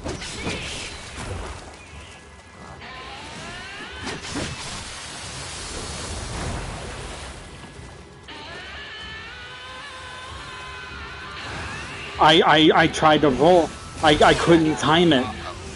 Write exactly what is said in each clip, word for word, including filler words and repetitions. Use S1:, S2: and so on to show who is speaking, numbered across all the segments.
S1: I, I, I tried to roll. I, I couldn't time it.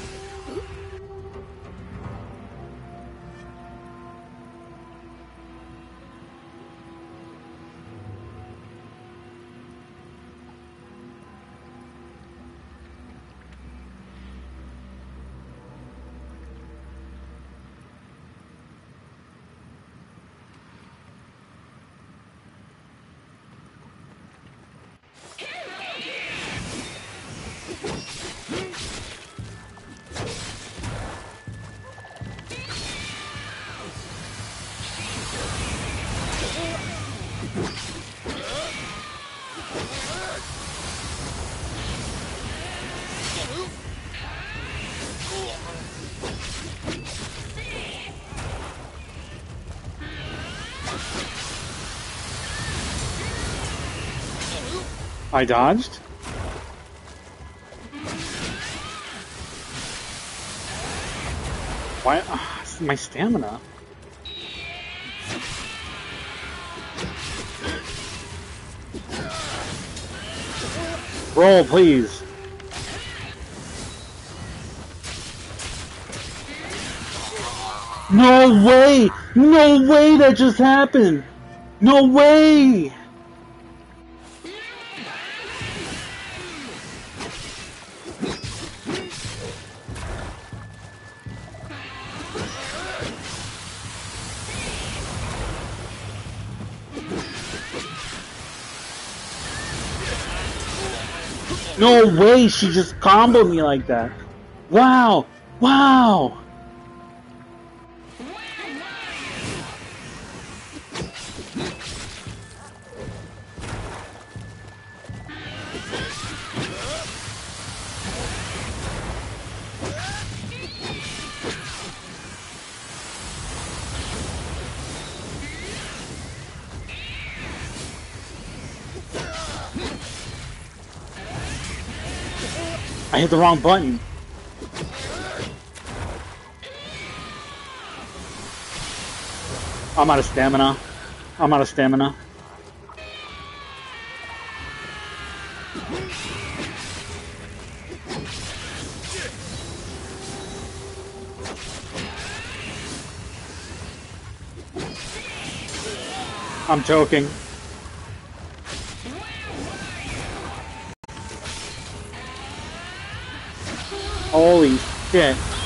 S1: I dodged? Why? Uh, my stamina. Roll, please. No way! No way that just happened! No way! No way, she just comboed me like that. Wow! Wow! I hit the wrong button. I'm out of stamina. I'm out of stamina. I'm choking. Holy shit.